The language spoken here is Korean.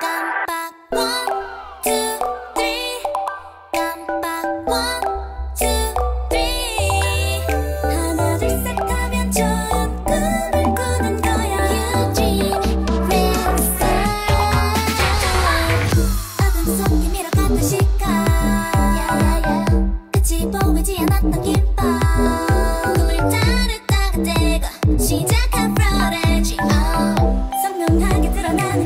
깜빡 one two three 깜빡 one two three 하나 둘 셋 하면 좋은 꿈을 꾸는 거야 유진 어둠 속 내밀어 갔던 시간 끝이 보이지 않았던 김밥 꿈을 따르다가 되고 시작한 프로레지 선명하게 드러나는